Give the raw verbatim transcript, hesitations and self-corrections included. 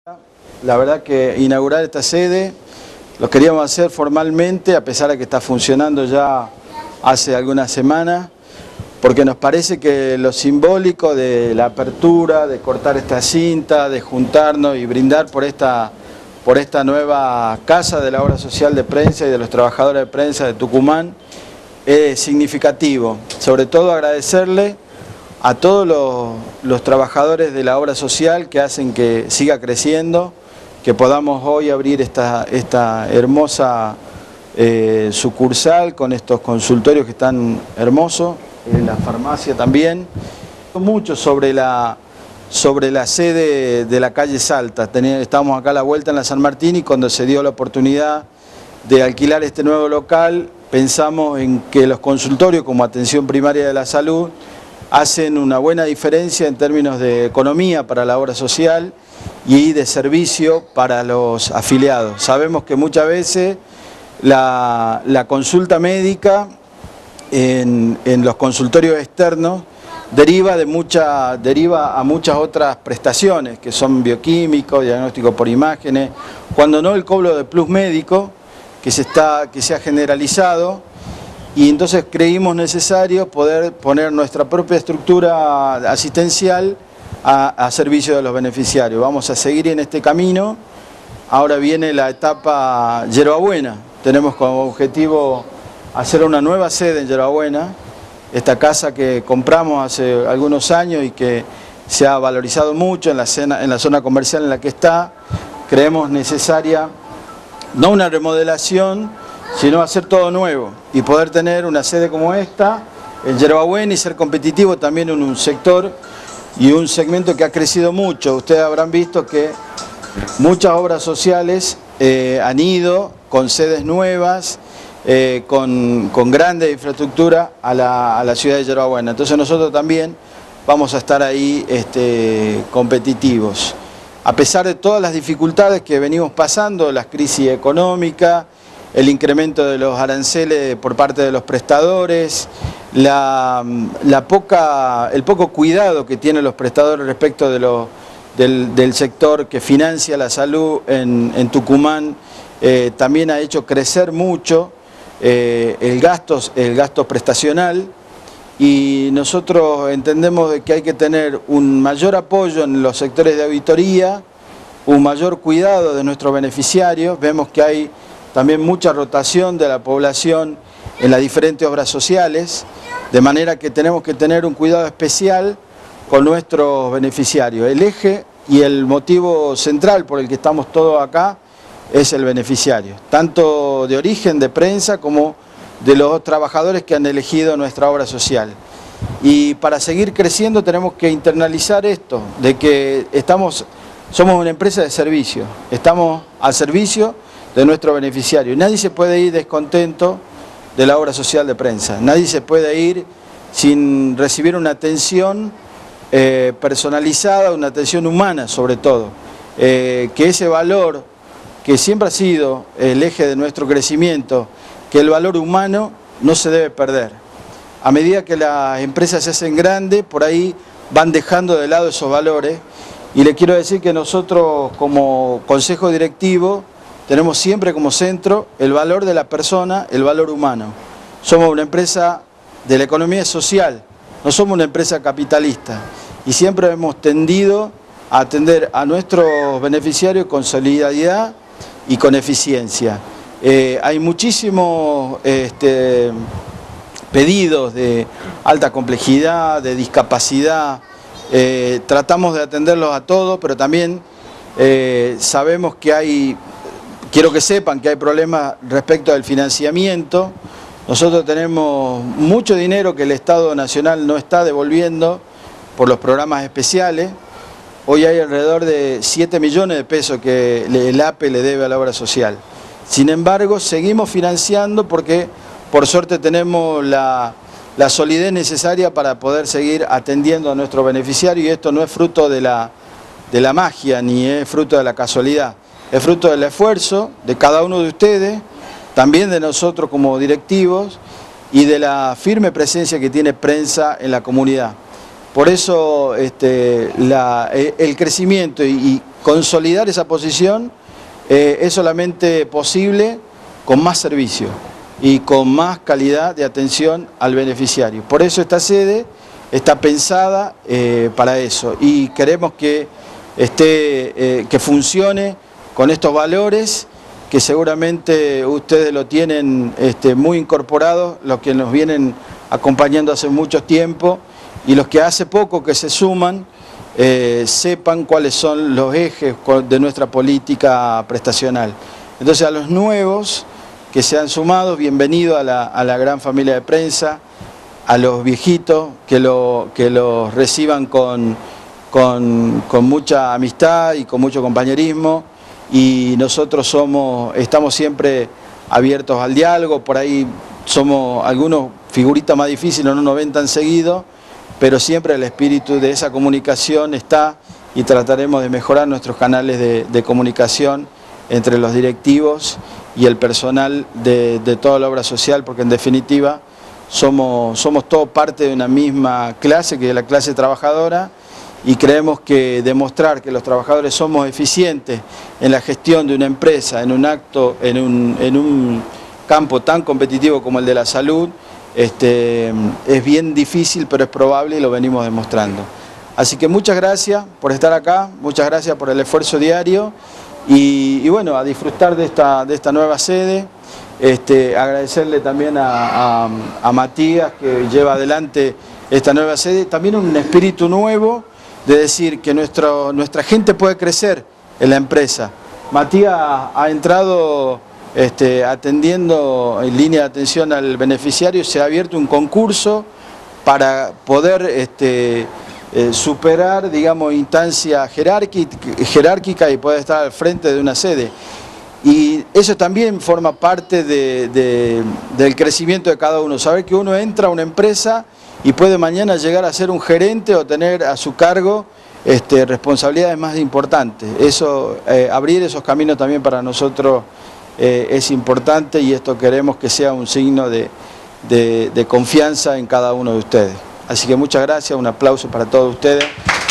La verdad que inaugurar esta sede lo queríamos hacer formalmente, a pesar de que está funcionando ya hace algunas semanas, porque nos parece que lo simbólico de la apertura, de cortar esta cinta, de juntarnos y brindar por esta, por esta nueva casa de la obra social de prensa y de los trabajadores de prensa de Tucumán es significativo. Sobre todo agradecerle a todos los, los trabajadores de la obra social que hacen que siga creciendo, que podamos hoy abrir esta, esta hermosa eh, sucursal con estos consultorios que están hermosos, en la farmacia también. Mucho sobre la, sobre la sede de la calle Salta. Tenía, estábamos acá a la vuelta en la San Martín y cuando se dio la oportunidad de alquilar este nuevo local, pensamos en que los consultorios como atención primaria de la salud hacen una buena diferencia en términos de economía para la obra social y de servicio para los afiliados. Sabemos que muchas veces la, la consulta médica en, en los consultorios externos deriva, de mucha, deriva a muchas otras prestaciones que son bioquímicos, diagnóstico por imágenes, cuando no el cobro de plus médico que se, está, que se ha generalizado. Y entonces creímos necesario poder poner nuestra propia estructura asistencial a, a servicio de los beneficiarios. Vamos a seguir en este camino. Ahora viene la etapa Yerbabuena. Tenemos como objetivo hacer una nueva sede en Yerbabuena. Esta casa que compramos hace algunos años y que se ha valorizado mucho en la, cena, en la zona comercial en la que está. Creemos necesaria no una remodelación, sino hacer todo nuevo y poder tener una sede como esta en Yerbabuena y ser competitivo también en un sector y un segmento que ha crecido mucho. Ustedes habrán visto que muchas obras sociales eh, han ido con sedes nuevas, eh, con, con grande infraestructura a la, a la ciudad de Yerbabuena. Entonces nosotros también vamos a estar ahí este, competitivos. A pesar de todas las dificultades que venimos pasando, las crisis económicas, el incremento de los aranceles por parte de los prestadores, la, la poca, el poco cuidado que tienen los prestadores respecto de lo, del, del sector que financia la salud en, en Tucumán, eh, también ha hecho crecer mucho eh, el, gasto, el gasto prestacional, y nosotros entendemos de que hay que tener un mayor apoyo en los sectores de auditoría, un mayor cuidado de nuestros beneficiarios. Vemos que hay también mucha rotación de la población en las diferentes obras sociales, de manera que tenemos que tener un cuidado especial con nuestros beneficiarios. El eje y el motivo central por el que estamos todos acá es el beneficiario, tanto de origen de prensa como de los trabajadores que han elegido nuestra obra social. Y para seguir creciendo tenemos que internalizar esto, de que estamos, somos una empresa de servicio, estamos al servicio de nuestro beneficiario. Nadie se puede ir descontento de la obra social de prensa, nadie se puede ir sin recibir una atención eh, personalizada, una atención humana sobre todo, eh, que ese valor que siempre ha sido el eje de nuestro crecimiento, que el valor humano no se debe perder. A medida que las empresas se hacen grandes, por ahí van dejando de lado esos valores, y le quiero decir que nosotros como consejo directivo tenemos siempre como centro el valor de la persona, el valor humano. Somos una empresa de la economía social, no somos una empresa capitalista, y siempre hemos tendido a atender a nuestros beneficiarios con solidaridad y con eficiencia. Eh, hay muchísimos este, pedidos de alta complejidad, de discapacidad, eh, tratamos de atenderlos a todos, pero también eh, sabemos que hay, quiero que sepan que hay problemas respecto al financiamiento. Nosotros tenemos mucho dinero que el Estado Nacional no está devolviendo por los programas especiales. Hoy hay alrededor de siete millones de pesos que el A P E le debe a la obra social. Sin embargo, seguimos financiando porque por suerte tenemos la, la solidez necesaria para poder seguir atendiendo a nuestros beneficiarios, y esto no es fruto de la, de la magia ni es fruto de la casualidad, es fruto del esfuerzo de cada uno de ustedes, también de nosotros como directivos y de la firme presencia que tiene prensa en la comunidad. Por eso este, la, el crecimiento y, y consolidar esa posición eh, es solamente posible con más servicio y con más calidad de atención al beneficiario. Por eso esta sede está pensada eh, para eso y queremos que, esté, eh, que funcione con estos valores que seguramente ustedes lo tienen este, muy incorporados, los que nos vienen acompañando hace mucho tiempo y los que hace poco que se suman, eh, sepan cuáles son los ejes de nuestra política prestacional. Entonces a los nuevos que se han sumado, bienvenido a la, a la gran familia de prensa, a los viejitos que lo, que los reciban con, con, con mucha amistad y con mucho compañerismo, y nosotros somos, estamos siempre abiertos al diálogo. Por ahí somos algunos figuritas más difíciles, no nos ven tan seguido, pero siempre el espíritu de esa comunicación está y trataremos de mejorar nuestros canales de, de comunicación entre los directivos y el personal de, de toda la obra social, porque en definitiva somos, somos todos parte de una misma clase, que es la clase trabajadora, y creemos que demostrar que los trabajadores somos eficientes en la gestión de una empresa, en un acto, en un, en un campo tan competitivo como el de la salud, este, es bien difícil, pero es probable y lo venimos demostrando. Así que muchas gracias por estar acá, muchas gracias por el esfuerzo diario y, y bueno, a disfrutar de esta, de esta nueva sede. Este, agradecerle también a, a, a Matías, que lleva adelante esta nueva sede, también un espíritu nuevo de decir que nuestro, nuestra gente puede crecer en la empresa. Matías ha entrado este, atendiendo en línea de atención al beneficiario, se ha abierto un concurso para poder este, eh, superar, digamos, instancia jerárquica, jerárquica y poder estar al frente de una sede. Y eso también forma parte de, de, del crecimiento de cada uno, saber que uno entra a una empresa y puede mañana llegar a ser un gerente o tener a su cargo este, responsabilidades más importantes. Eso, eh, abrir esos caminos también para nosotros eh, es importante, y esto queremos que sea un signo de, de, de confianza en cada uno de ustedes. Así que muchas gracias, un aplauso para todos ustedes.